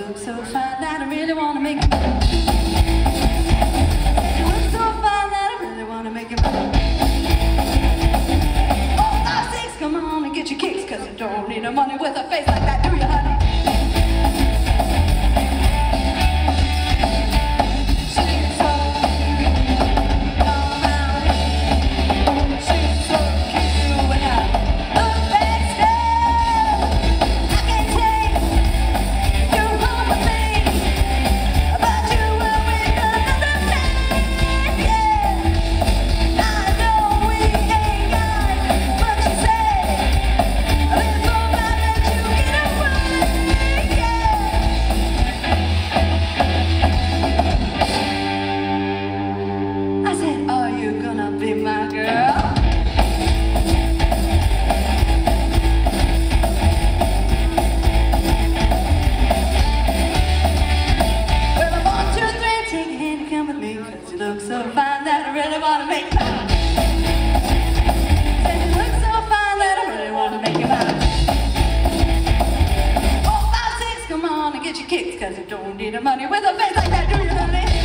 look so fine that I really wanna make it. You look so fine that I really wanna make it. Oh, 5, 6, come on and get your kicks, 'cause you don't need no money with a face like that, do you, honey? Be my girl. Well, I want 2, 3, take a hand and come with me, 'cause you look so fine that I really wanna make you mine. Said you look so fine that I really wanna make you mine. Oh, 5, 6, come on and get your kicks, 'cause you don't need the money with a face like that, do you, honey?